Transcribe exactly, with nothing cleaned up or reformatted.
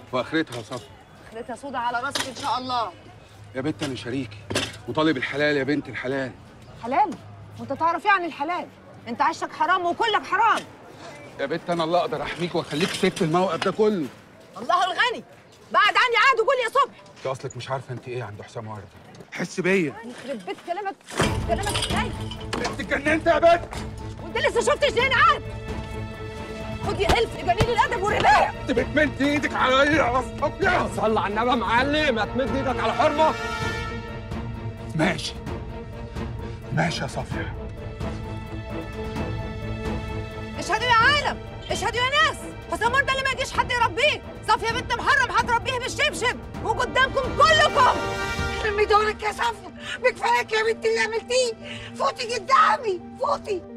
واخرتها يا صفا. اخرتها سودا على راسك ان شاء الله. يا بنت انا شريكي وطالب الحلال يا بنت الحلال. حلال؟ وانت تعرف ايه عن الحلال؟ انت عيشك حرام وكلك حرام. يا بنت انا اللي اقدر احميك واخليك ست الموقف ده كله. الله الغني، بعد عني عاد وقول يا صبح. انت اصلك مش عارفه انت ايه عند حسام ورده. حس بيا. يخرب بيت كلامك، كلامك ازاي؟ انت اتجننت يا بنت. وانت لسه شفتش جنين عاد. خد يا الف جميل الادب والربايه. انت بتمد ايدك عليا يا صفيا. صلى على النبي يا معلم، هتمد ايدك على حرمه. ماشي ماشي يا صفيا. اشهدوا يا عالم، اشهدوا يا ناس، حسام ورده اللي ما يجيش حد يربيه، صفية بنت محرم هتربيه بالشبشب وقدامكم كلكم. ارمي دورك يا صفية، بكفاية يا بنتي اللي عملتيه، فوتي قدامي، فوتي.